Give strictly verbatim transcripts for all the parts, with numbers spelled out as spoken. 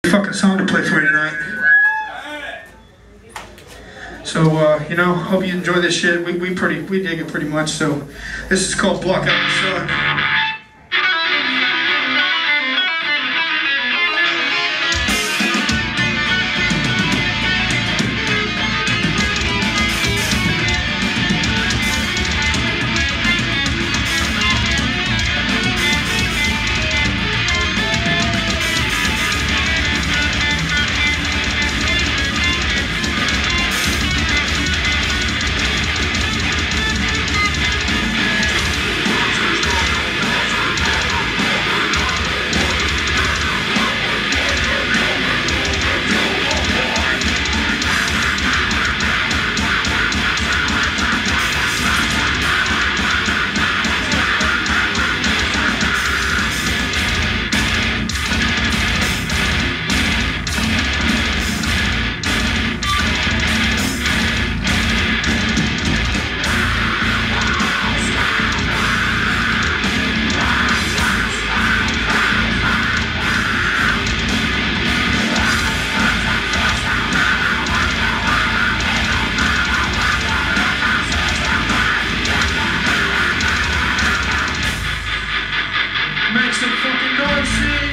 Fucking song to play for you tonight. So, uh, you know, hope you enjoy this shit. We, we pretty, we dig it pretty much. So, this is called Block Out the Sun. Make some fucking noise, see?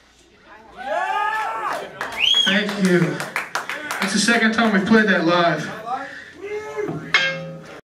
Thank you. It's the second time we played that live.